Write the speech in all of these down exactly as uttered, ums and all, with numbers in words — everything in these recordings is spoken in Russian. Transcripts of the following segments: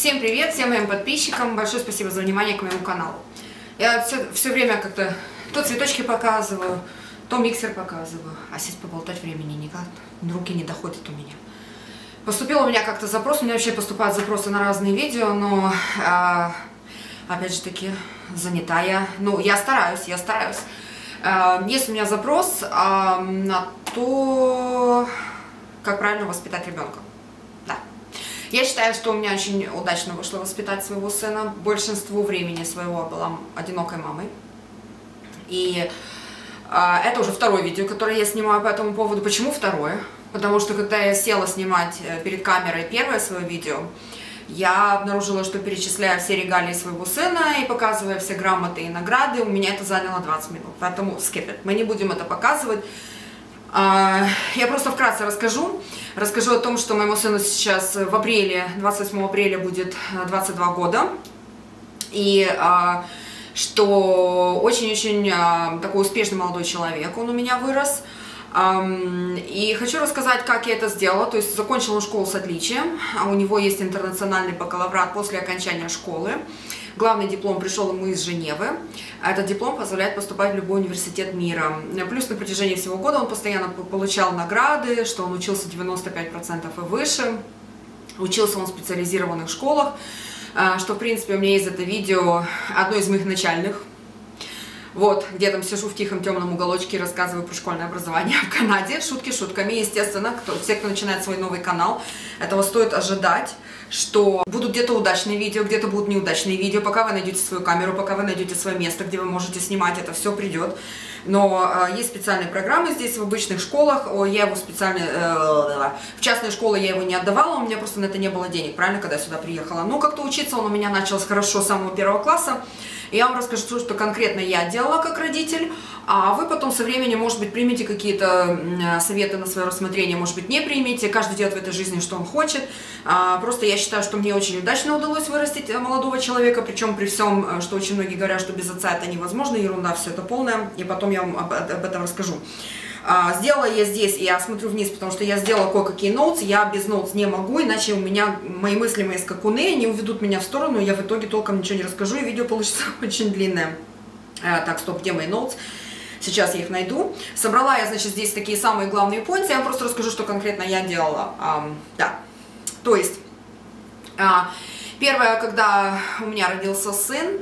Всем привет, всем моим подписчикам, большое спасибо за внимание к моему каналу. Я все, все время как-то то цветочки показываю, то миксер показываю, а сесть поболтать времени никак, руки не доходят у меня. Поступил у меня как-то запрос, у меня вообще поступают запросы на разные видео, но а, опять же таки занята я, ну я стараюсь, я стараюсь. А, есть у меня запрос а, на то, как правильно воспитать ребенка. Я считаю, что у меня очень удачно вышло воспитать своего сына. Большинство времени своего была одинокой мамой. И э, это уже второе видео, которое я снимаю по этому поводу. Почему второе? Потому что когда я села снимать перед камерой первое свое видео, я обнаружила, что перечисляя все регалии своего сына и показывая все грамоты и награды, у меня это заняло двадцать минут. Поэтому skip it. Мы не будем это показывать. Я просто вкратце расскажу. Расскажу о том, что моему сыну сейчас в апреле, двадцать восьмого апреля будет двадцать два года. И что очень-очень такой успешный молодой человек, он у меня вырос. И хочу рассказать, как я это сделала. То есть закончила он школу с отличием. У него есть интернациональный бакалавриат после окончания школы. Главный диплом пришел ему из Женевы. Этот диплом позволяет поступать в любой университет мира. Плюс на протяжении всего года он постоянно получал награды, что он учился девяносто пять процентов и выше. Учился он в специализированных школах, что в принципе у меня есть это видео, одно из моих начальных. Вот, где там сижу в тихом темном уголочке и рассказываю про школьное образование в Канаде. Шутки шутками, естественно, кто, все, кто начинает свой новый канал, этого стоит ожидать, что будут где-то удачные видео, где-то будут неудачные видео. Пока вы найдете свою камеру, пока вы найдете свое место, где вы можете снимать, это все придет. Но э, есть специальные программы здесь в обычных школах. О, я его специально... Э, в частные школы я его не отдавала, у меня просто на это не было денег, правильно, когда я сюда приехала. Но как-то учиться он у меня начался хорошо с самого первого класса. Я вам расскажу, что конкретно я делала как родитель, а вы потом со временем, может быть, примите какие-то советы на свое рассмотрение, может быть, не примите. Каждый делает в этой жизни, что он хочет. Просто я считаю, что мне очень удачно удалось вырастить молодого человека, причем при всем, что очень многие говорят, что без отца это невозможно, ерунда, все это полная, и потом я вам об этом расскажу. Сделала я здесь, я смотрю вниз, потому что я сделала кое-какие ноутс, я без ноутс не могу, иначе у меня мои мысли, мои скакуны, они уведут меня в сторону, и я в итоге толком ничего не расскажу, и видео получится очень длинное. Так, стоп, где мои ноутс? Сейчас я их найду. Собрала я, значит, здесь такие самые главные поинты, я вам просто расскажу, что конкретно я делала. Um, да, то есть, uh, первое, когда у меня родился сын,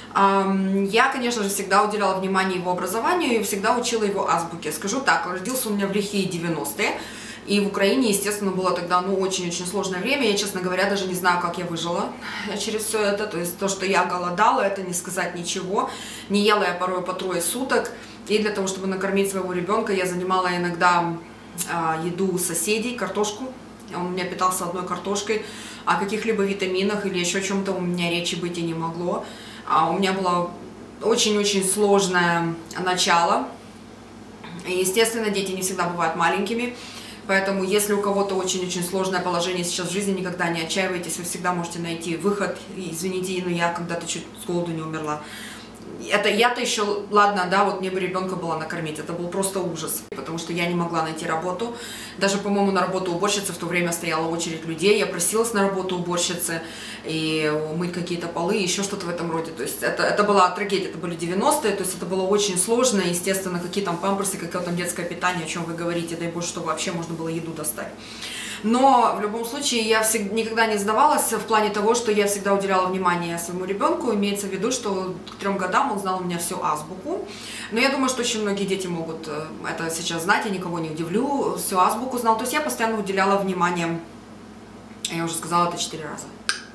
я, конечно же, всегда уделяла внимание его образованию и всегда учила его азбуке. Скажу так, родился у меня в лихие девяностые, и в Украине, естественно, было тогда, ну, очень-очень сложное время. Я, честно говоря, даже не знаю, как я выжила через все это. То есть то, что я голодала, это не сказать ничего. Не ела я порой по трое суток. И для того, чтобы накормить своего ребенка, я занимала иногда а, еду соседей, картошку. Он у меня питался одной картошкой. О каких-либо витаминах или еще чем-то у меня речи быть и не могло. А у меня было очень-очень сложное начало. И, естественно, дети не всегда бывают маленькими. Поэтому, если у кого-то очень-очень сложное положение сейчас в жизни, никогда не отчаивайтесь, вы всегда можете найти выход. И, извините, но я когда-то чуть с голоду не умерла. Это я-то еще, ладно, да, вот мне бы ребенка было накормить, это был просто ужас, потому что я не могла найти работу. Даже, по-моему, на работу уборщицы в то время стояла очередь людей, я просилась на работу уборщицы и мыть какие-то полы, еще что-то в этом роде. То есть это, это была трагедия, это были девяностые, то есть это было очень сложно, естественно, какие там памперсы, какое там детское питание, о чем вы говорите, дай боже, чтобы вообще можно было еду достать. Но в любом случае я всегда, никогда не сдавалась в плане того, что я всегда уделяла внимание своему ребенку. Имеется в виду, что к трем годам он знал у меня всю азбуку. Но я думаю, что очень многие дети могут это сейчас знать, я никого не удивлю, всю азбуку знал. То есть я постоянно уделяла внимание, я уже сказала это четыре раза.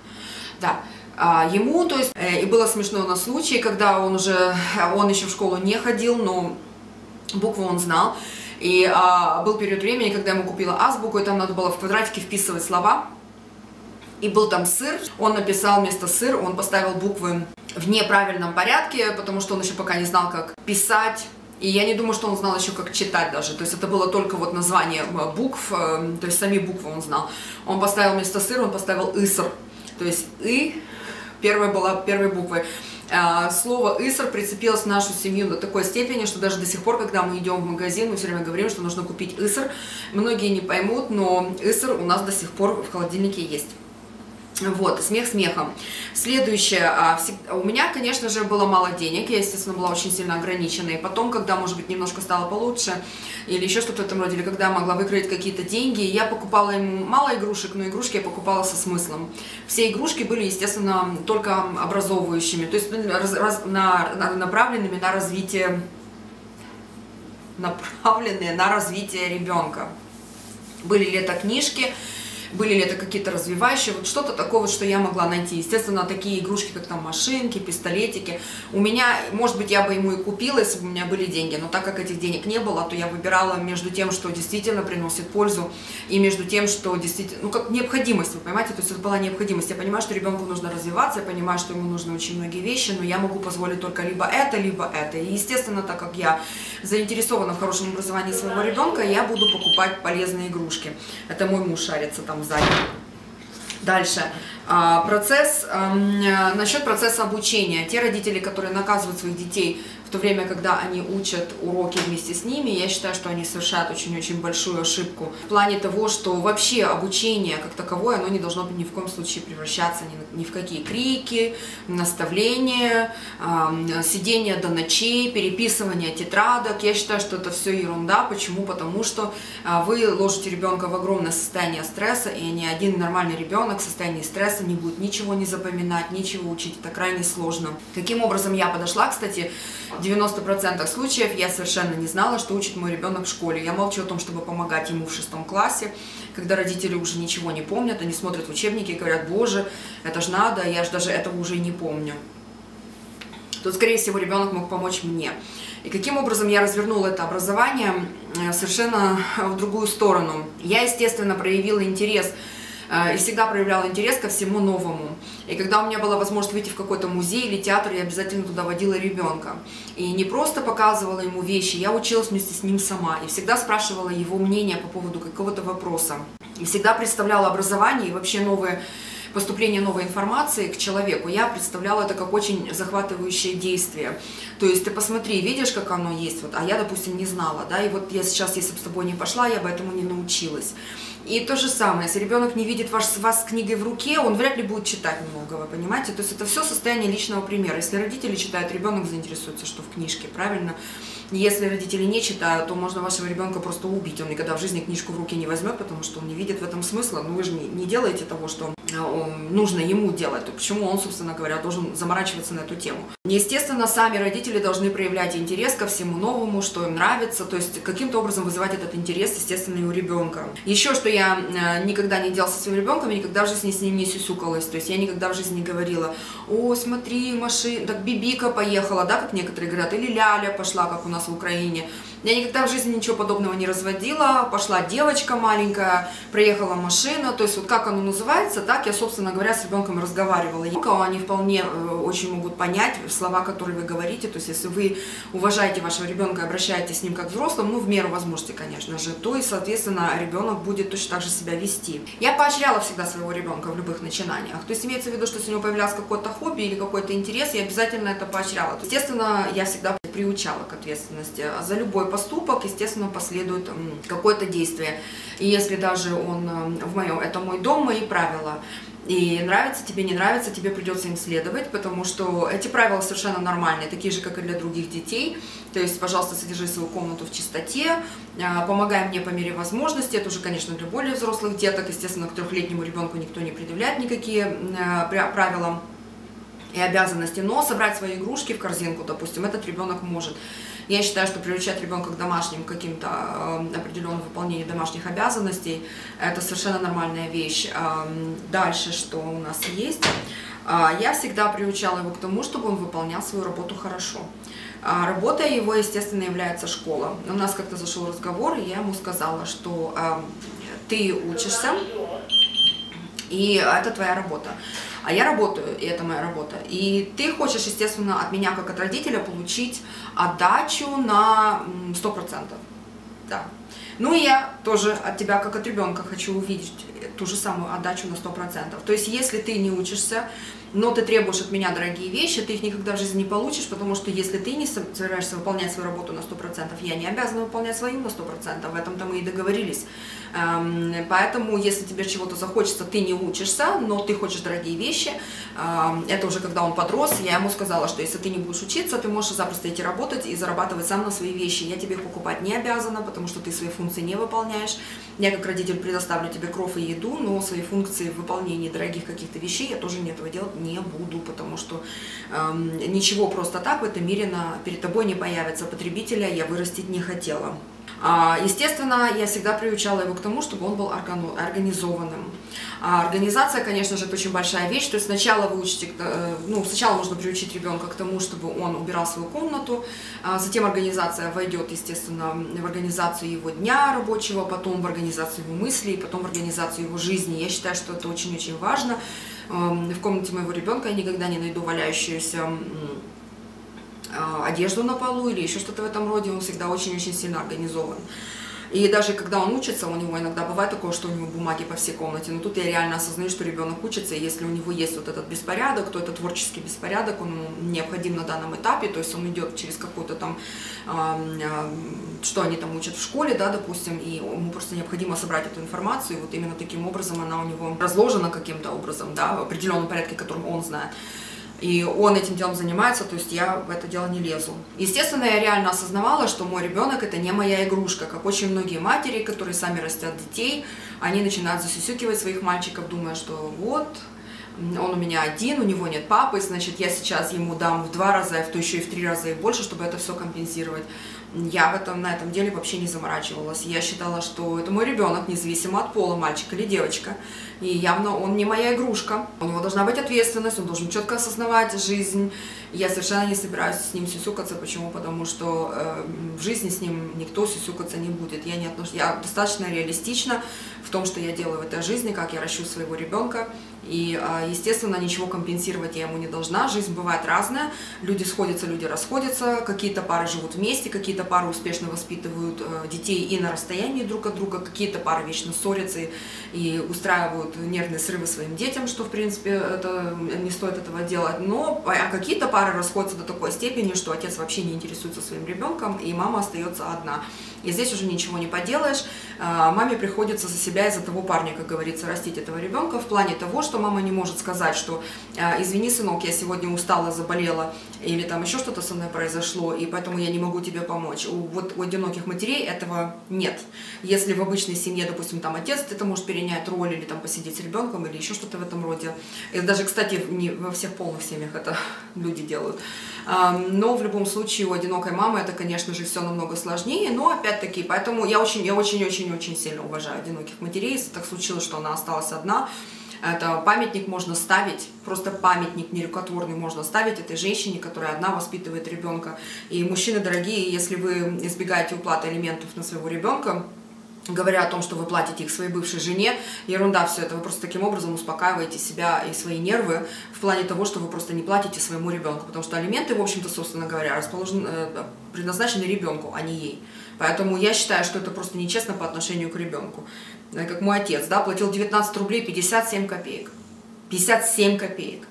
Да. Ему, то есть, и было смешно на случай, когда он уже, он еще в школу не ходил, но буквы он знал. И а, был период времени, когда я ему купила азбуку, и там надо было в квадратике вписывать слова. И был там сыр, он написал вместо сыр, он поставил буквы в неправильном порядке, потому что он еще пока не знал, как писать. И я не думаю, что он знал еще, как читать даже. То есть это было только вот название букв, то есть сами буквы он знал. Он поставил вместо сыр, он поставил иср. То есть и первая была первой буквой. Слово «иср» прицепилось в нашу семью до такой степени, что даже до сих пор, когда мы идем в магазин, мы все время говорим, что нужно купить «иср». Многие не поймут, но «иср» у нас до сих пор в холодильнике есть. Вот, смех смехом. Следующее, у меня, конечно же, было мало денег, я, естественно, была очень сильно ограничена, и потом, когда, может быть, немножко стало получше, или еще что-то в этом роде, или когда я могла выкроить какие-то деньги, я покупала ему мало игрушек, но игрушки я покупала со смыслом. Все игрушки были, естественно, только образовывающими, то есть раз, раз, на, на, направленными на развитие, направленные на развитие ребенка. Были ли это книжки, были ли это какие-то развивающие, вот что-то такое, что я могла найти. Естественно, такие игрушки, как там машинки, пистолетики. У меня, может быть, я бы ему и купила, если бы у меня были деньги, но так как этих денег не было, то я выбирала между тем, что действительно приносит пользу, и между тем, что действительно, ну, как необходимость, вы понимаете, то есть это была необходимость. Я понимаю, что ребенку нужно развиваться, я понимаю, что ему нужны очень многие вещи, но я могу позволить только либо это, либо это. И, естественно, так как я заинтересована в хорошем образовании своего ребенка, я буду покупать полезные игрушки. Это мой муж шарится там сзади. Дальше. Процесс, насчет процесса обучения. Те родители, которые наказывают своих детей в то время, когда они учат уроки вместе с ними, я считаю, что они совершают очень-очень большую ошибку. В плане того, что вообще обучение как таковое, оно не должно ни в коем случае превращаться ни, ни в какие крики, наставления, э, сидение до ночей, переписывание тетрадок. Я считаю, что это все ерунда. Почему? Потому что э, вы ложите ребенка в огромное состояние стресса, и ни один нормальный ребенок в состоянии стресса не будет ничего не запоминать, ничего учить. Это крайне сложно. Каким образом я подошла, кстати, в девяноста процентах случаев я совершенно не знала, что учит мой ребенок в школе. Я молчу о том, чтобы помогать ему в шестом классе, когда родители уже ничего не помнят, они смотрят в учебники и говорят: боже, это ж надо, я же даже этого уже не помню. Тут, скорее всего, ребенок мог помочь мне. И каким образом я развернула это образование совершенно в другую сторону. Я, естественно, проявила интерес и всегда проявляла интерес ко всему новому. И когда у меня была возможность выйти в какой-то музей или театр, я обязательно туда водила ребенка. И не просто показывала ему вещи, я училась вместе с ним сама. И всегда спрашивала его мнение по поводу какого-то вопроса. И всегда представляла образование и вообще новые поступление новой информации к человеку. Я представляла это как очень захватывающее действие. То есть ты посмотри, видишь, как оно есть, вот, а я, допустим, не знала, да, и вот я сейчас, если бы с тобой не пошла, я бы этому не научилась. И то же самое, если ребенок не видит вас, вас с книгой в руке, он вряд ли будет читать много, вы понимаете? То есть это все состояние личного примера. Если родители читают, ребенок заинтересуется, что в книжке, правильно? Если родители не читают, то можно вашего ребенка просто убить. Он никогда в жизни книжку в руки не возьмет, потому что он не видит в этом смысла. Но вы же не, не делаете того, что нужно ему делать. То почему он, собственно говоря, должен заморачиваться на эту тему? Естественно, сами родители должны проявлять интерес ко всему новому, что им нравится. То есть каким-то образом вызывать этот интерес, естественно, и у ребенка. Еще что я никогда не делала со своим ребенком, я никогда в жизни с ним не сюсюкалась. То есть я никогда в жизни не говорила: о, смотри, машина, так Бибика поехала, да, как некоторые говорят, или Ляля пошла, как у нас в Украине. Я никогда в жизни ничего подобного не разводила. Пошла девочка маленькая, проехала машина. То есть вот как оно называется, так я, собственно говоря, с ребенком разговаривала. Они вполне очень могут понять слова, которые вы говорите. То есть если вы уважаете вашего ребенка и обращаетесь с ним как взрослым, ну в меру возможности, конечно же, то и, соответственно, ребенок будет точно так же себя вести. Я поощряла всегда своего ребенка в любых начинаниях. То есть имеется в виду, что если у него появлялось какое-то хобби или какой-то интерес, я обязательно это поощряла. Естественно, я всегда приучала к ответственности. За любой поступок, естественно, последует какое-то действие. И если даже он в моем, это мой дом, мои правила. И нравится тебе, не нравится, тебе придется им следовать, потому что эти правила совершенно нормальные, такие же, как и для других детей. То есть, пожалуйста, содержи свою комнату в чистоте, помогай мне по мере возможности. Это уже, конечно, для более взрослых деток. Естественно, к трехлетнему ребенку никто не предъявляет никакие правила и обязанности, но собрать свои игрушки в корзинку, допустим, этот ребенок может. Я считаю, что приучать ребенка к домашним, каким-то э, определенному выполнению домашних обязанностей, это совершенно нормальная вещь. Э, дальше, что у нас есть? Э, я всегда приучала его к тому, чтобы он выполнял свою работу хорошо. Э, работа его, естественно, является школа. У нас как-то зашел разговор, и я ему сказала, что э, ты учишься, и это твоя работа. А я работаю, и это моя работа. И ты хочешь, естественно, от меня, как от родителя, получить отдачу на сто процентов. Да. Ну и я тоже от тебя, как от ребенка, хочу увидеть ту же самую отдачу на сто процентов. То есть, если ты не учишься, но ты требуешь от меня дорогие вещи, ты их никогда в жизни не получишь, потому что если ты не собираешься выполнять свою работу на сто процентов, я не обязана выполнять свою на сто процентов, в этом-то мы и договорились. Поэтому, если тебе чего-то захочется, ты не учишься, но ты хочешь дорогие вещи, это уже когда он подрос, я ему сказала, что если ты не будешь учиться, ты можешь запросто идти работать и зарабатывать сам на свои вещи. Я тебе их покупать не обязана, потому что ты свои функции не выполняешь. Я как родитель предоставлю тебе кров и еду, но свои функции в выполнении дорогих каких-то вещей я тоже не этого делать не буду, потому что э, ничего просто так в этом мире на, перед тобой не появится. Потребителя я вырастить не хотела. А, естественно, я всегда приучала его к тому, чтобы он был организованным. А организация, конечно же, это очень большая вещь. То есть сначала вы учите, ну, сначала нужно приучить ребенка к тому, чтобы он убирал свою комнату, а затем организация войдет, естественно, в организацию его дня рабочего, потом в организацию его мыслей, потом в организацию его жизни. Я считаю, что это очень-очень важно. В комнате моего ребенка я никогда не найду валяющуюся одежду на полу или еще что-то в этом роде, он всегда очень-очень сильно организован. И даже когда он учится, у него иногда бывает такое, что у него бумаги по всей комнате, но тут я реально осознаю, что ребенок учится, и если у него есть вот этот беспорядок, то это творческий беспорядок, он необходим на данном этапе, то есть он идет через какой-то там, что они там учат в школе, да, допустим, и ему просто необходимо собрать эту информацию, и вот именно таким образом она у него разложена каким-то образом, да, в определенном порядке, которым он знает. И он этим делом занимается, то есть я в это дело не лезу. Естественно, я реально осознавала, что мой ребенок это не моя игрушка, как очень многие матери, которые сами растят детей, они начинают засюсюкивать своих мальчиков, думая, что вот, он у меня один, у него нет папы, значит, я сейчас ему дам в два раза, а то еще и в три раза и больше, чтобы это все компенсировать. Я в этом, на этом деле вообще не заморачивалась. Я считала, что это мой ребенок, независимо от пола, мальчик или девочка. И явно он не моя игрушка. У него должна быть ответственность, он должен четко осознавать жизнь. Я совершенно не собираюсь с ним сюсюкаться. Почему? Потому что э, в жизни с ним никто сюсюкаться не будет. Я, не отнош... я достаточно реалистична в том, что я делаю в этой жизни, как я ращу своего ребенка. И, естественно, ничего компенсировать я ему не должна. Жизнь бывает разная. Люди сходятся, люди расходятся. Какие-то пары живут вместе, какие-то пары успешно воспитывают детей и на расстоянии друг от друга, какие-то пары вечно ссорятся и, и устраивают нервные срывы своим детям, что, в принципе, это, не стоит этого делать. Но а какие-то пары расходятся до такой степени, что отец вообще не интересуется своим ребенком, и мама остается одна. И здесь уже ничего не поделаешь. Маме приходится за себя из-за того парня, как говорится, растить этого ребенка в плане того, что мама не может сказать, что извини, сынок, я сегодня устала, заболела, или там еще что-то со мной произошло, и поэтому я не могу тебе помочь. У, вот, у одиноких матерей этого нет. Если в обычной семье, допустим, там отец, это может перенять роль, или там посидеть с ребенком, или еще что-то в этом роде. И даже, кстати, не во всех полных семьях это люди делают. Но в любом случае у одинокой мамы это, конечно же, все намного сложнее, но опять-таки, поэтому я очень, я очень-очень-очень сильно уважаю одиноких матерей. Если так случилось, что она осталась одна, это памятник можно ставить, просто памятник нерукотворный можно ставить этой женщине, которая одна воспитывает ребенка. И мужчины дорогие, если вы избегаете уплаты алиментов на своего ребенка, говоря о том, что вы платите их своей бывшей жене, ерунда все это, вы просто таким образом успокаиваете себя и свои нервы в плане того, что вы просто не платите своему ребенку, потому что алименты, в общем-то, собственно говоря, расположены, предназначены ребенку, а не ей. Поэтому я считаю, что это просто нечестно по отношению к ребенку. Как мой отец, да, платил девятнадцать рублей пятьдесят семь копеек. пятьдесят семь копеек.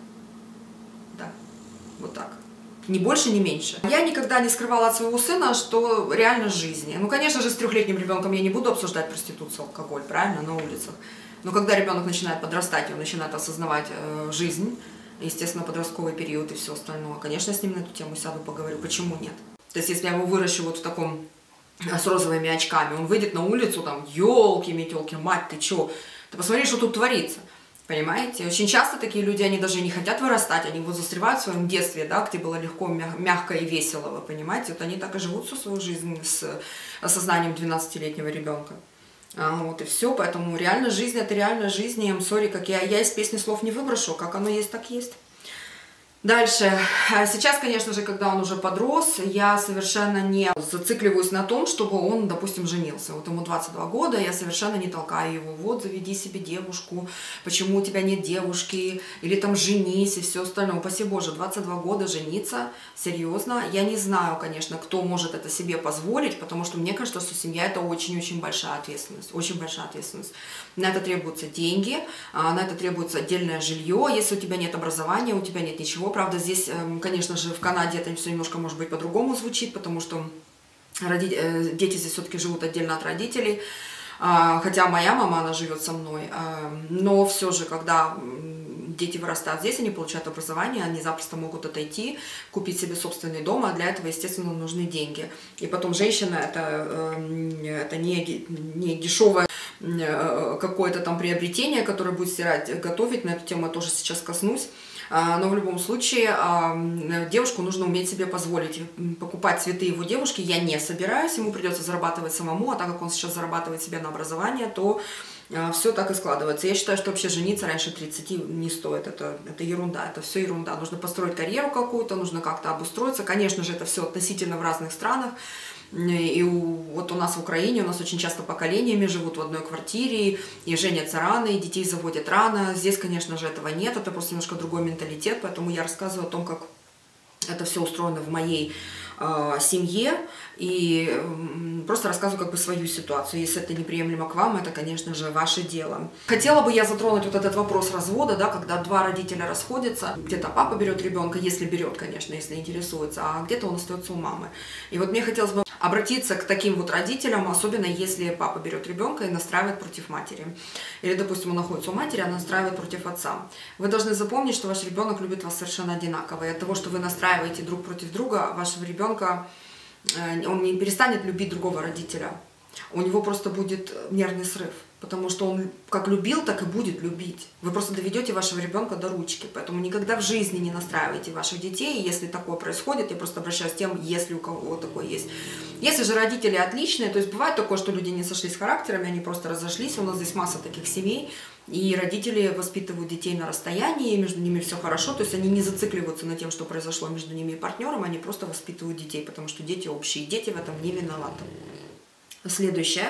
Да, вот так. Ни больше, ни меньше. Я никогда не скрывала от своего сына, что реально жизнь. Ну, конечно же, с трехлетним ребенком я не буду обсуждать проституцию, алкоголь, правильно, на улицах. Но когда ребенок начинает подрастать, он начинает осознавать э, жизнь, естественно, подростковый период и все остальное, конечно, я с ним на эту тему сяду, поговорю, почему нет. То есть, если я его выращу вот в таком, с розовыми очками, он выйдет на улицу, там, елки-метелки, мать, ты чё? Ты посмотри, что тут творится. Понимаете? Очень часто такие люди, они даже не хотят вырастать, они вот застревают в своем детстве, да, где было легко, мягко и весело, вы понимаете? Вот они так и живут всю свою жизнь с осознанием двенадцатилетнего ребенка. А, вот и все, поэтому реально жизнь, это реально жизнь, и I'm sorry, как я, я из песни слов не выброшу, как оно есть, так есть. Дальше. Сейчас, конечно же, когда он уже подрос, я совершенно не зацикливаюсь на том, чтобы он, допустим, женился. Вот ему двадцать два года, я совершенно не толкаю его. Вот, заведи себе девушку, почему у тебя нет девушки, или там женись и все остальное. Упаси Боже, двадцать два года жениться, серьезно. Я не знаю, конечно, кто может это себе позволить, потому что мне кажется, что семья — это очень-очень большая ответственность. Очень большая ответственность. На это требуются деньги, на это требуется отдельное жилье. Если у тебя нет образования, у тебя нет ничего. Правда, здесь, конечно же, в Канаде это все немножко, может быть, по-другому звучит, потому что роди... дети здесь все-таки живут отдельно от родителей. Хотя моя мама, она живет со мной. Но все же, когда дети вырастают здесь, они получают образование, они запросто могут отойти, купить себе собственный дом, а для этого, естественно, нужны деньги. И потом женщина — это, это не, не дешевое какое-то там приобретение, которое будет стирать, готовить. На эту тему я тоже сейчас коснусь. Но в любом случае девушку нужно уметь себе позволить. Покупать цветы его девушки я не собираюсь, ему придется зарабатывать самому, а так как он сейчас зарабатывает себе на образование, то все так и складывается. Я считаю, что вообще жениться раньше тридцати не стоит. Это, это ерунда, это все ерунда. Нужно построить карьеру какую-то, нужно как-то обустроиться. Конечно же, это все относительно в разных странах. И у, вот у нас в Украине, у нас очень часто поколениями живут в одной квартире, и женятся рано, и детей заводят рано. Здесь, конечно же, этого нет, это просто немножко другой менталитет, поэтому я рассказываю о том, как это все устроено в моей э, семье, и э, просто рассказываю как бы свою ситуацию. Если это неприемлемо к вам, это, конечно же, ваше дело. Хотела бы я затронуть вот этот вопрос развода, да, когда два родителя расходятся, где-то папа берет ребенка, если берет, конечно, если интересуется, а где-то он остается у мамы. И вот мне хотелось бы обратиться к таким вот родителям, особенно если папа берет ребенка и настраивает против матери. Или, допустим, он находится у матери, а настраивает против отца. Вы должны запомнить, что ваш ребенок любит вас совершенно одинаково. И от того, что вы настраиваете друг против друга, вашего ребенка, он не перестанет любить другого родителя. У него просто будет нервный срыв. Потому что он как любил, так и будет любить. Вы просто доведете вашего ребенка до ручки. Поэтому никогда в жизни не настраивайте ваших детей. И если такое происходит, я просто обращаюсь к тем, если у кого такое есть. Если же родители отличные, то есть бывает такое, что люди не сошлись характерами, они просто разошлись. У нас здесь масса таких семей. И родители воспитывают детей на расстоянии, и между ними все хорошо. То есть они не зацикливаются на тем, что произошло между ними и партнером, они просто воспитывают детей, потому что дети общие. Дети в этом не виноваты. Следующее.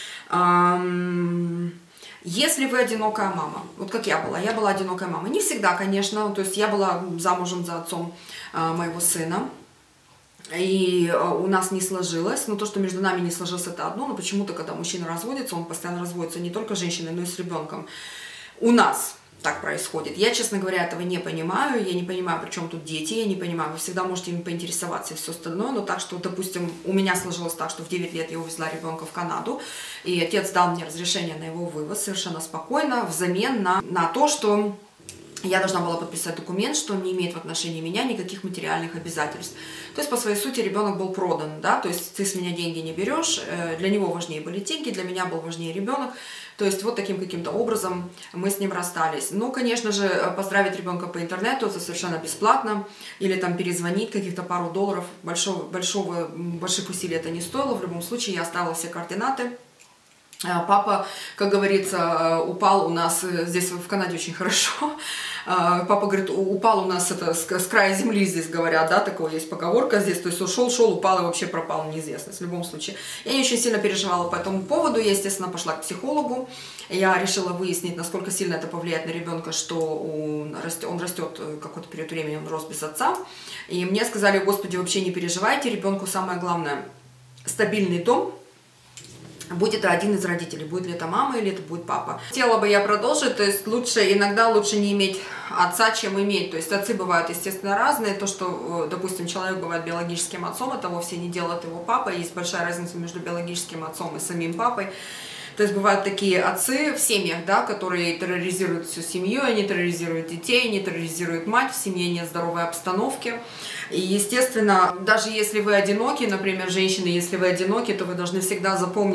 Если вы одинокая мама, вот как я была, я была одинокая мама, не всегда, конечно, то есть я была замужем за отцом моего сына, и у нас не сложилось, но то, что между нами не сложилось, это одно, но почему-то, когда мужчина разводится, он постоянно разводится не только с женщиной, но и с ребенком. У нас так происходит. Я, честно говоря, этого не понимаю. Я не понимаю, при чем тут дети. Я не понимаю. Вы всегда можете им поинтересоваться и все остальное. Но так что, допустим, у меня сложилось так, что в девять лет я увезла ребенка в Канаду. И отец дал мне разрешение на его вывоз совершенно спокойно, взамен на, на то, что я должна была подписать документ, что он не имеет в отношении меня никаких материальных обязательств. То есть, по своей сути, ребенок был продан, да, то есть ты с меня деньги не берешь, для него важнее были деньги, для меня был важнее ребенок. То есть, вот таким каким-то образом мы с ним расстались. Ну, конечно же, поздравить ребенка по интернету, это совершенно бесплатно, или там перезвонить, каких-то пару долларов, большого, большого, больших усилий это не стоило. В любом случае, я оставила все координаты. Папа, как говорится, упал у нас, здесь в Канаде очень хорошо, папа говорит, упал у нас это с края земли, здесь говорят, да, такое есть поговорка здесь, то есть ушел, шел, упал и вообще пропал, неизвестность. В любом случае, я не очень сильно переживала по этому поводу, я, естественно, пошла к психологу, я решила выяснить, насколько сильно это повлияет на ребенка, что он растет, он растет какой-то период времени, он рос без отца, и мне сказали, господи, вообще не переживайте, ребенку самое главное стабильный дом. Будет один из родителей, будет ли это мама или это будет папа. Хотела бы я продолжить, то есть лучше, иногда лучше не иметь отца, чем иметь. То есть отцы бывают, естественно, разные. То, что, допустим, человек бывает биологическим отцом, это вовсе не делает его папой. Есть большая разница между биологическим отцом и самим папой. То есть бывают такие отцы в семьях, да, которые терроризируют всю семью, они терроризируют детей, они терроризируют мать, в семье нет здоровой обстановки. И, естественно, даже если вы одиноки, например, женщины, если вы одиноки, то вы должны всегда запомнить,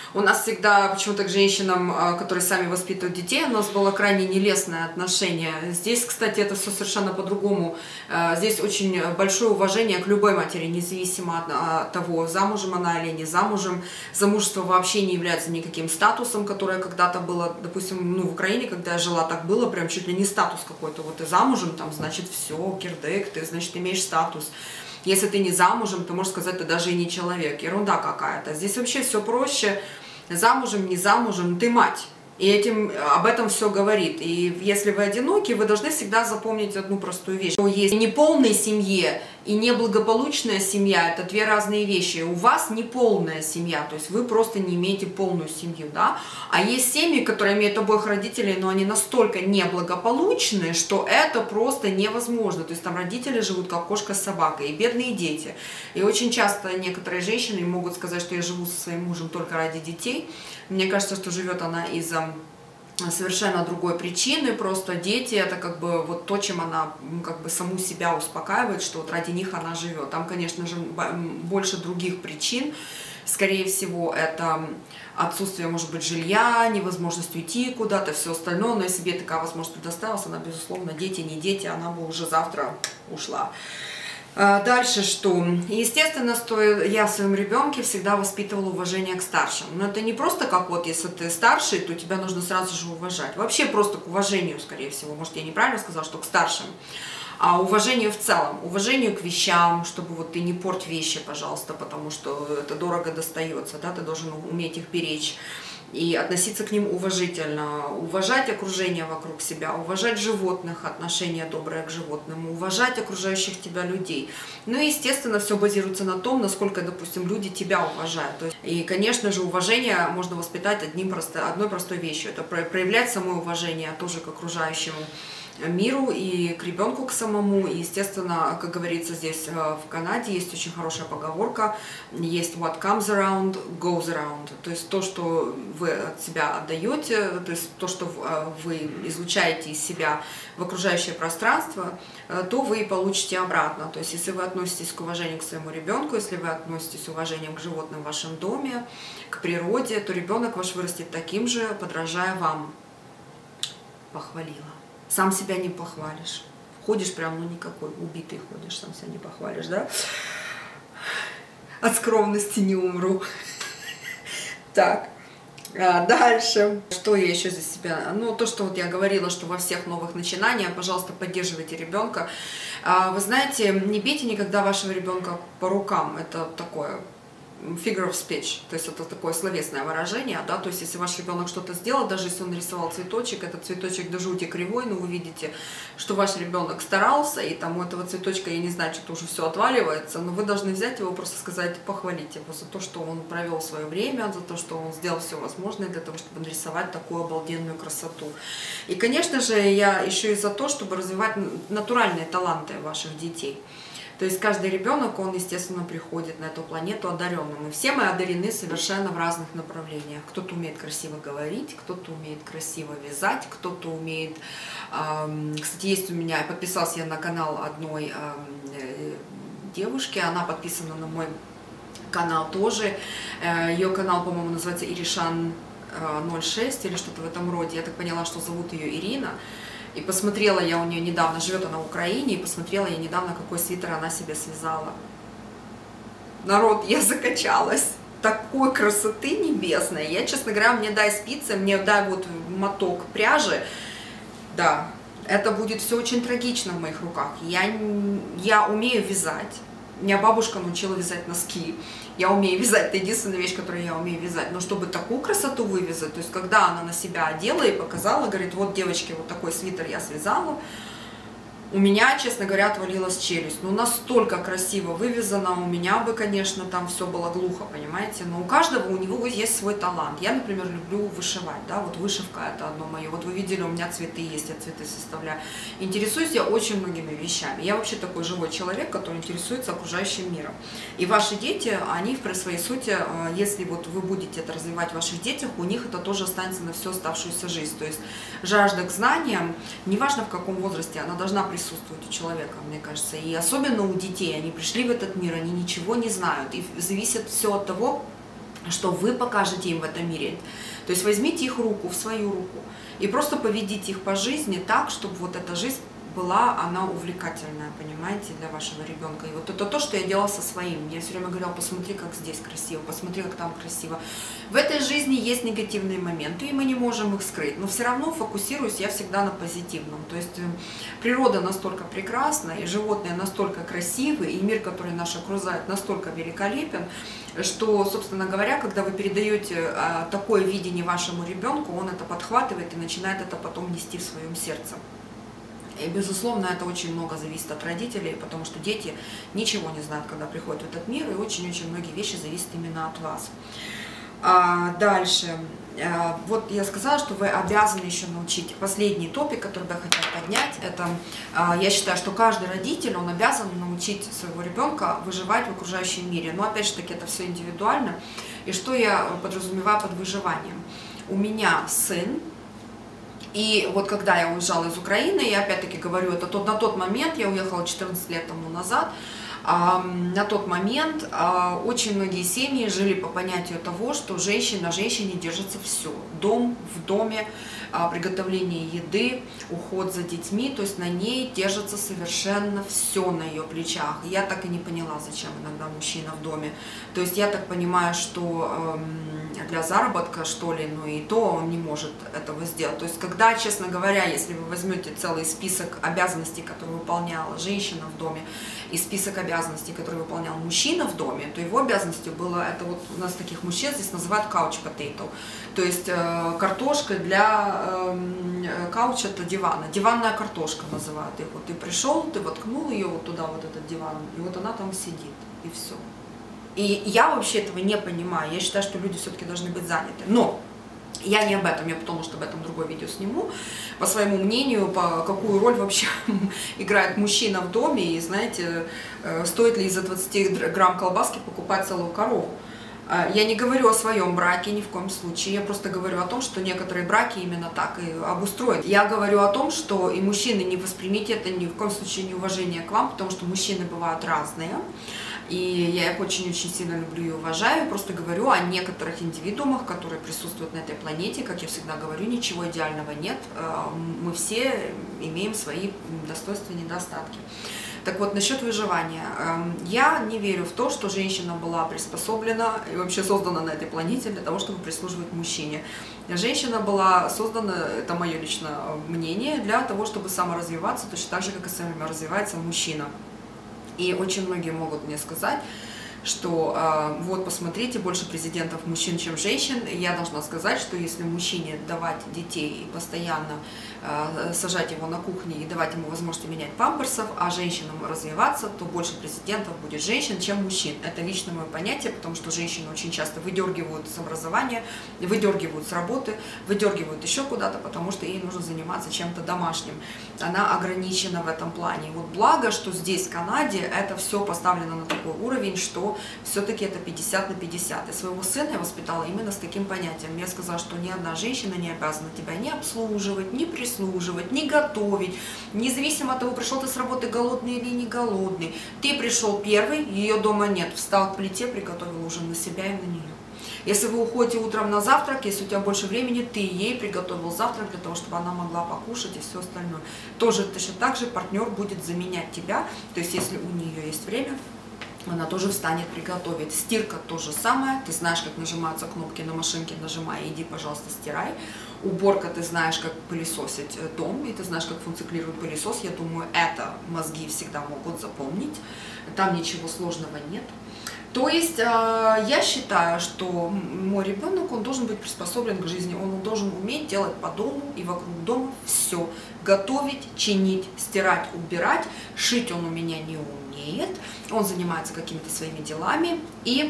У нас всегда почему-то к женщинам, которые сами воспитывают детей, у нас было крайне нелестное отношение. Здесь, кстати, это все совершенно по-другому. Здесь очень большое уважение к любой матери, независимо от того, замужем она или не замужем. Замужество вообще не является никаким статусом, которое когда-то было, допустим, ну, в Украине, когда я жила, так было, прям чуть ли не статус какой-то. Вот ты замужем, там, значит, все, кирдык, ты, значит, имеешь статус. Если ты не замужем, ты можешь сказать, ты даже и не человек. Ерунда какая-то. Здесь вообще все проще. Замужем, не замужем, ты мать. И этим, об этом все говорит. И если вы одиноки, вы должны всегда запомнить одну простую вещь. Есть неполной семье и неблагополучная семья – это две разные вещи. У вас неполная семья, то есть вы просто не имеете полную семью, да? А есть семьи, которые имеют обоих родителей, но они настолько неблагополучные, что это просто невозможно. То есть там родители живут как кошка с собакой, и бедные дети. И очень часто некоторые женщины могут сказать, что я живу со своим мужем только ради детей. Мне кажется, что живет она из-за совершенно другой причины, просто дети это как бы вот то, чем она как бы саму себя успокаивает, что вот ради них она живет. Там, конечно же, больше других причин, скорее всего, это отсутствие, может быть, жилья, невозможность уйти куда-то, все остальное, но если бы ей такая возможность предоставилась, она, безусловно, дети, не дети, она бы уже завтра ушла. Дальше что? Естественно, стоит, я в своем ребенке всегда воспитывала уважение к старшим. Но это не просто как вот, если ты старший, то тебя нужно сразу же уважать. Вообще просто к уважению, скорее всего. Может, я неправильно сказала, что к старшим. А уважению в целом. Уважению к вещам, чтобы вот ты не порть вещи, пожалуйста, потому что это дорого достается, да, ты должен уметь их беречь. И относиться к ним уважительно, уважать окружение вокруг себя, уважать животных, отношение доброе к животным, уважать окружающих тебя людей. Ну и, естественно, все базируется на том, насколько, допустим, люди тебя уважают. То есть, и, конечно же, уважение можно воспитать одним просто, одной простой вещью. Это проявлять самое уважение тоже к окружающему миру и к ребенку, к самому. И, естественно, как говорится здесь в Канаде, есть очень хорошая поговорка, есть what comes around, goes around. То есть то, что вы от себя отдаете, то есть то, что вы излучаете из себя в окружающее пространство, то вы и получите обратно. То есть если вы относитесь к уважению к своему ребенку, если вы относитесь с уважением к животным в вашем доме, к природе, то ребенок ваш вырастет таким же, подражая вам. Похвалила. Сам себя не похвалишь. Ходишь прям, ну никакой, убитый ходишь, сам себя не похвалишь, да? От скромности не умру. Так, дальше. Что я еще за себя? Ну, то, что вот я говорила, что во всех новых начинаниях, пожалуйста, поддерживайте ребенка. Вы знаете, не бейте никогда вашего ребенка по рукам. Это такое... figure of speech, то есть это такое словесное выражение, да, то есть если ваш ребенок что-то сделал, даже если он нарисовал цветочек, этот цветочек до жути кривой, но вы видите, что ваш ребенок старался, и там у этого цветочка, я не знаю, что-то уже все отваливается, но вы должны взять его, просто сказать, похвалить его за то, что он провел свое время, за то, что он сделал все возможное для того, чтобы нарисовать такую обалденную красоту. И, конечно же, я еще и за то, чтобы развивать натуральные таланты ваших детей. То есть каждый ребенок, он, естественно, приходит на эту планету одаренным. И все мы одарены совершенно в разных направлениях. Кто-то умеет красиво говорить, кто-то умеет красиво вязать, кто-то умеет... Эм, кстати, есть у меня, подписалась я на канал одной эм, девушки, она подписана на мой канал тоже. Э, ее канал, по-моему, называется Иришан ноль шесть или что-то в этом роде. Я так поняла, что зовут ее Ирина. И посмотрела я у нее недавно, живет она в Украине, и посмотрела я недавно, какой свитер она себе связала. Народ, я закачалась. Такой красоты небесной. Я, честно говоря, мне дай спицы, мне дай вот моток пряжи. Да, это будет все очень трагично в моих руках. Я, я умею вязать. Меня бабушка научила вязать носки. Я умею вязать, это единственная вещь, которую я умею вязать. Но чтобы такую красоту вывязать, то есть когда она на себя одела и показала, говорит, вот, девочки, вот такой свитер я связала, у меня, честно говоря, отвалилась челюсть. Ну, настолько красиво вывязано, у меня бы, конечно, там все было глухо, понимаете. Но у каждого, у него есть свой талант. Я, например, люблю вышивать, да, вот вышивка это одно мое. Вот вы видели, у меня цветы есть, я цветы составляю. Интересуюсь я очень многими вещами. Я вообще такой живой человек, который интересуется окружающим миром. И ваши дети, они в своей сути, если вот вы будете это развивать в ваших детях, у них это тоже останется на всю оставшуюся жизнь. То есть жажда к знаниям, неважно в каком возрасте, она должна присутствовать у человека, мне кажется. И особенно у детей. Они пришли в этот мир, они ничего не знают. И зависит все от того, что вы покажете им в этом мире. То есть возьмите их руку в свою руку и просто поведите их по жизни так, чтобы вот эта жизнь была, она увлекательная, понимаете, для вашего ребенка. И вот это то, что я делала со своим. Я все время говорила, посмотри, как здесь красиво, посмотри, как там красиво. В этой жизни есть негативные моменты, и мы не можем их скрыть. Но все равно фокусируюсь я всегда на позитивном. То есть природа настолько прекрасна, и животные настолько красивы, и мир, который нас окружает, настолько великолепен, что, собственно говоря, когда вы передаете а, такое видение вашему ребенку, он это подхватывает и начинает это потом нести в своем сердце. И, безусловно, это очень много зависит от родителей, потому что дети ничего не знают, когда приходят в этот мир, и очень-очень многие вещи зависят именно от вас. А дальше. А, вот я сказала, что вы обязаны еще научить. Последний топик, который я хотела поднять, это а, я считаю, что каждый родитель, он обязан научить своего ребенка выживать в окружающем мире. Но, опять же таки, это все индивидуально. И что я подразумеваю под выживанием? У меня сын. И вот когда я уезжала из Украины, я опять-таки говорю, это тот, на тот момент, я уехала четырнадцать лет тому назад, а, на тот момент а, очень многие семьи жили по понятию того, что женщина на женщине держится все. Дом в доме, а, приготовление еды, уход за детьми, то есть на ней держится совершенно все на ее плечах. Я так и не поняла, зачем иногда мужчина в доме. То есть я так понимаю, что э, для заработка, что ли, ну и то он не может этого сделать. То есть когда, честно говоря, если вы возьмете целый список обязанностей, которые выполняла женщина в доме, и список обязанностей, которые выполнял мужчина в доме, то его обязанностью было, это вот у нас таких мужчин здесь называют couch potato, то есть э, картошка для э, кауч, это дивана, диванная картошка называют их. Вот ты пришел, ты воткнул ее вот туда, вот этот диван, и вот она там сидит, и все. И я вообще этого не понимаю, я считаю, что люди все-таки должны быть заняты, но я не об этом, я потому что об этом другое видео сниму, по своему мнению, по какую роль вообще играет мужчина в доме, и знаете, стоит ли из-за двадцати грамм колбаски покупать целую корову. Я не говорю о своем браке ни в коем случае, я просто говорю о том, что некоторые браки именно так и обустроены. Я говорю о том, что и мужчины, не воспримите это ни в коем случае неуважение к вам, потому что мужчины бывают разные. И я их очень-очень сильно люблю и уважаю, просто говорю о некоторых индивидуумах, которые присутствуют на этой планете. Как я всегда говорю, ничего идеального нет, мы все имеем свои достоинства и недостатки. Так вот, насчет выживания. Я не верю в то, что женщина была приспособлена и вообще создана на этой планете для того, чтобы прислуживать мужчине. Женщина была создана, это мое личное мнение, для того, чтобы саморазвиваться, точно так же, как и саморазвивается мужчина. И очень многие могут мне сказать, что э, вот посмотрите, больше президентов мужчин, чем женщин. И я должна сказать, что если мужчине давать детей и постоянно э, сажать его на кухне и давать ему возможность менять памперсов, а женщинам развиваться, то больше президентов будет женщин, чем мужчин. Это лично мое понятие, потому что женщины очень часто выдергивают с образования, выдергивают с работы, выдергивают еще куда-то, потому что ей нужно заниматься чем-то домашним. Она ограничена в этом плане. И вот благо, что здесь, в Канаде, это все поставлено на такой уровень, что все-таки это пятьдесят на пятьдесят. И своего сына я воспитала именно с таким понятием. Я сказала, что ни одна женщина не обязана тебя ни обслуживать, ни прислуживать, ни готовить. Независимо от того, пришел ты с работы голодный или не голодный. Ты пришел первый, ее дома нет. Встал к плите, приготовил ужин на себя и на нее. Если вы уходите утром на завтрак, если у тебя больше времени, ты ей приготовил завтрак для того, чтобы она могла покушать и все остальное. Тоже точно так же партнер будет заменять тебя. То есть, если у нее есть время, она тоже встанет приготовить. Стирка то же самое. Ты знаешь, как нажимаются кнопки на машинке, нажимай, иди, пожалуйста, стирай. Уборка, ты знаешь, как пылесосить дом, и ты знаешь, как функционирует пылесос. Я думаю, это мозги всегда могут запомнить. Там ничего сложного нет. То есть я считаю, что мой ребенок, он должен быть приспособлен к жизни, он должен уметь делать по дому и вокруг дома все. Готовить, чинить, стирать, убирать, шить он у меня не умеет, он занимается какими-то своими делами, и...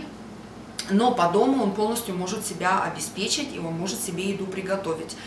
но по дому он полностью может себя обеспечить, и он может себе еду приготовить.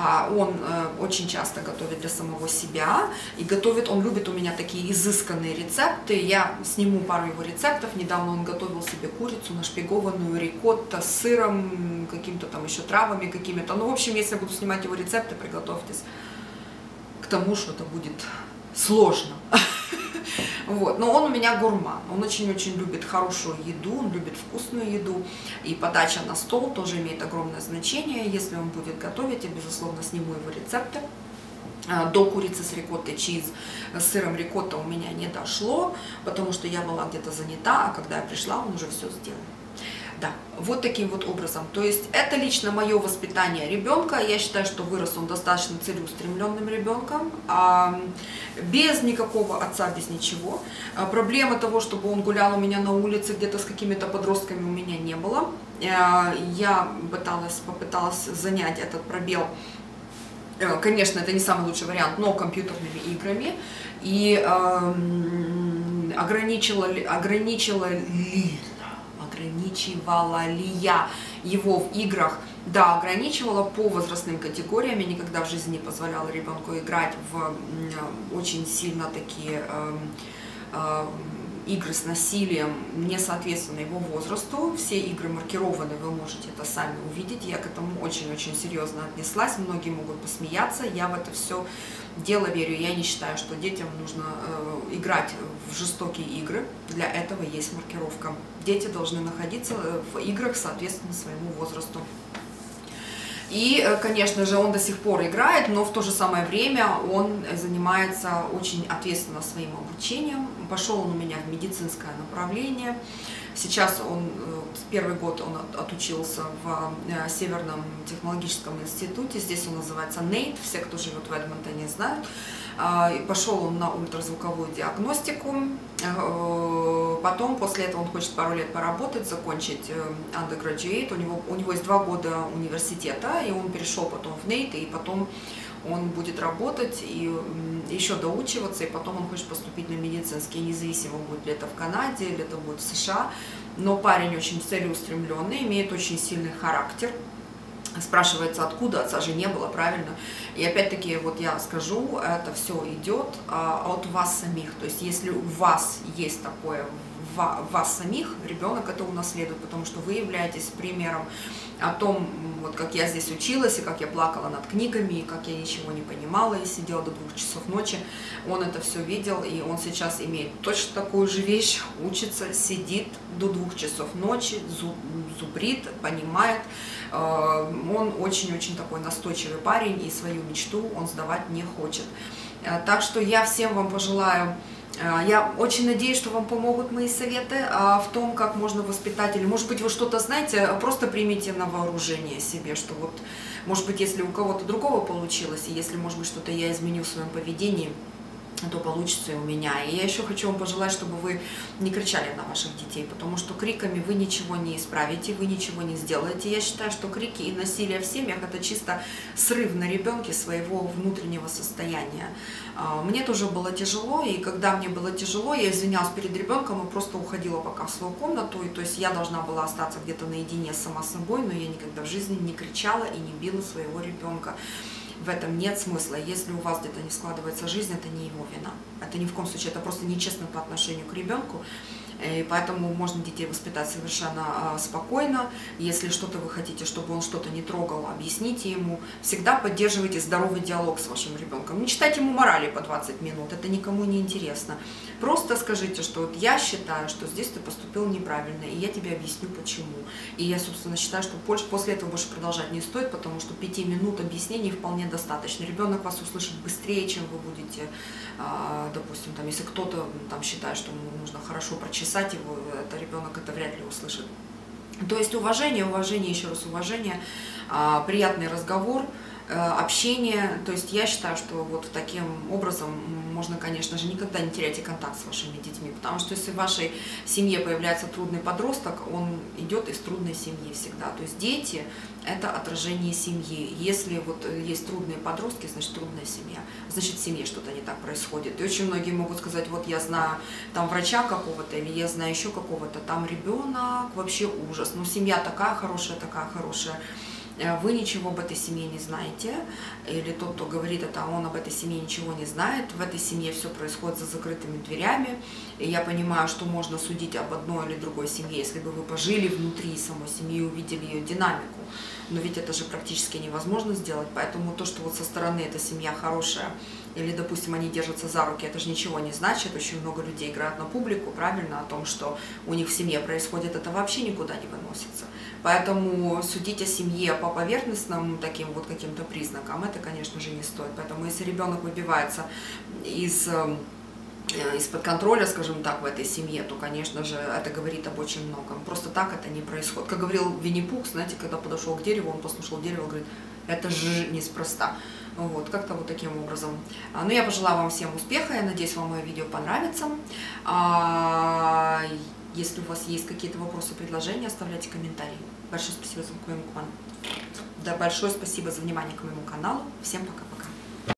Он очень часто готовит для самого себя, и готовит, он любит у меня такие изысканные рецепты. Я сниму пару его рецептов. Недавно он готовил себе курицу нашпигованную, рикотто с сыром, какими-то там еще травами какими-то. Ну, в общем, если я буду снимать его рецепты, приготовьтесь к тому, что это будет сложно. Вот. Но он у меня гурман, он очень-очень любит хорошую еду, он любит вкусную еду, и подача на стол тоже имеет огромное значение. Если он будет готовить, я, безусловно, сниму его рецепты. До курицы с рикоттой чиз с сыром рикотта у меня не дошло, потому что я была где-то занята, а когда я пришла, он уже все сделал. Да, вот таким вот образом. То есть это лично мое воспитание ребенка. Я считаю, что вырос он достаточно целеустремленным ребенком, без никакого отца, без ничего. Проблемы того, чтобы он гулял у меня на улице где-то с какими-то подростками, у меня не было. Я пыталась, попыталась занять этот пробел. Конечно, это не самый лучший вариант, но компьютерными играми. И э, ограничила, ограничила ли, ограничивала ли я его в играх? Да, ограничивала по возрастным категориям. Я никогда в жизни не позволяла ребенку играть в э, очень сильно такие э, э, игры с насилием, не соответственно его возрасту. Все игры маркированы, вы можете это сами увидеть. Я к этому очень-очень серьезно отнеслась. Многие могут посмеяться. Я в это все дело верю. Я не считаю, что детям нужно э, играть в жестокие игры. Для этого есть маркировка. Дети должны находиться в играх соответственно своему возрасту. И, конечно же, он до сих пор играет, но в то же самое время он занимается очень ответственно своим обучением. Пошел он у меня в медицинское направление. Сейчас он, первый год он отучился в Северном технологическом институте. Здесь он называется нейт, все, кто живет в Эдмонтоне, знают. Пошел он на ультразвуковую диагностику. Потом, после этого он хочет пару лет поработать, закончить undergraduate. У него, у него есть два года университета, и он перешел потом в нейт, и потом он будет работать и еще доучиваться, и потом он хочет поступить на медицинский, независимо, будет ли это в Канаде, или это будет в США. Но парень очень целеустремленный, имеет очень сильный характер. Спрашивается, откуда, отца же не было, правильно? И опять-таки, вот я скажу, это все идет от вас самих. То есть, если у вас есть такое, в вас самих, ребенок это унаследует, потому что вы являетесь примером о том, вот как я здесь училась, и как я плакала над книгами, и как я ничего не понимала, и сидела до двух часов ночи. Он это все видел, и он сейчас имеет точно такую же вещь, учится, сидит до двух часов ночи, зубрит, понимает. Он очень-очень такой настойчивый парень, и свою мечту он сдавать не хочет. Так что я всем вам пожелаю. Я очень надеюсь, что вам помогут мои советы в том, как можно воспитать, или, может быть, вы что-то знаете, просто примите на вооружение себе, что вот, может быть, если у кого-то другого получилось, и если, может быть, что-то я изменю в своем поведении, то получится и у меня. И я еще хочу вам пожелать, чтобы вы не кричали на ваших детей, потому что криками вы ничего не исправите, вы ничего не сделаете. Я считаю, что крики и насилие в семьях – это чисто срыв на ребенке своего внутреннего состояния. Мне тоже было тяжело, и когда мне было тяжело, я извинялась перед ребенком и просто уходила пока в свою комнату, и то есть я должна была остаться где-то наедине сама с собой, но я никогда в жизни не кричала и не била своего ребенка. В этом нет смысла. Если у вас где-то не складывается жизнь, это не его вина. Это ни в коем случае, это просто нечестно по отношению к ребенку. И поэтому можно детей воспитать совершенно спокойно. Если что-то вы хотите, чтобы он что-то не трогал, объясните ему. Всегда поддерживайте здоровый диалог с вашим ребенком. Не читайте ему морали по двадцать минут, это никому не интересно. Просто скажите, что вот я считаю, что здесь ты поступил неправильно, и я тебе объясню почему. И я, собственно, считаю, что после этого больше продолжать не стоит, потому что пяти минут объяснений вполне достаточно. Ребенок вас услышит быстрее, чем вы будете, допустим, там, если кто-то там считает, что нужно хорошо прочесать его, это ребенок это вряд ли услышит. То есть уважение, уважение, еще раз уважение, приятный разговор, общение. То есть я считаю, что вот таким образом можно, конечно же, никогда не теряйте контакт с вашими детьми, потому что если в вашей семье появляется трудный подросток, он идет из трудной семьи всегда. То есть дети – это отражение семьи. Если вот есть трудные подростки, значит трудная семья, значит в семье что-то не так происходит. И очень многие могут сказать, вот я знаю там врача какого-то, или я знаю еще какого-то, там ребенок, вообще ужас, ну семья такая хорошая, такая хорошая. Вы ничего об этой семье не знаете, или тот, кто говорит это, он об этой семье ничего не знает. В этой семье все происходит за закрытыми дверями, и я понимаю, что можно судить об одной или другой семье, если бы вы пожили внутри самой семьи и увидели ее динамику. Но ведь это же практически невозможно сделать, поэтому то, что вот со стороны эта семья хорошая, или, допустим, они держатся за руки, это же ничего не значит. Очень много людей играют на публику, правильно, о том, что у них в семье происходит, это вообще никуда не выносится. Поэтому судить о семье по поверхностным таким вот каким-то признакам, это, конечно же, не стоит. Поэтому если ребенок выбивается из... из-под контроля, скажем так, в этой семье, то, конечно же, это говорит об очень многом. Просто так это не происходит. Как говорил Винни-Пух, знаете, когда подошел к дереву, он послушал дерево, говорит, это же неспроста. Вот, как-то вот таким образом. Ну, я пожелаю вам всем успеха, я надеюсь, вам мое видео понравится. Если у вас есть какие-то вопросы, предложения, оставляйте комментарии. Большое спасибо за, к моему... да, большое спасибо за внимание к моему каналу. Всем пока-пока.